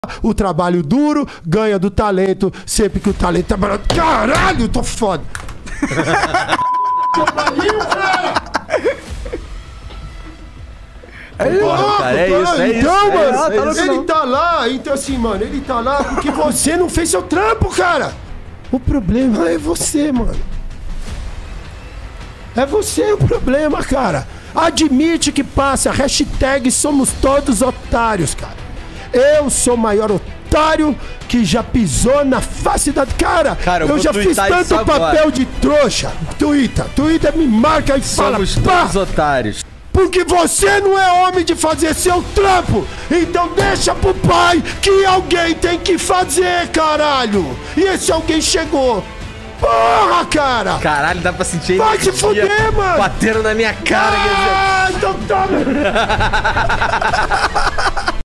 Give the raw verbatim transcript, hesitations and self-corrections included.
o trabalho duro ganha do talento, sempre que o talento tá barato. Caralho, tô foda. É, louco, cara, é isso, é então, isso, mano, é isso, é ele isso. tá lá, então assim, mano, ele tá lá porque você não fez seu trampo, cara. O problema é você, mano. É você o problema, cara. Admite que passa, hashtag somos todos otários, cara. Eu sou o maior otário que já pisou na face da... Cara, cara eu, eu já fiz tanto papel agora. de trouxa. Twitter, Twitter me marca e fala... Somos todos otários. Porque você não é homem de fazer seu trampo. Então deixa pro pai que alguém tem que fazer, caralho. E esse alguém chegou. Porra, cara. Caralho, dá pra sentir... Vai se fuder, mano. Bateram na minha cara. Ah, então toma.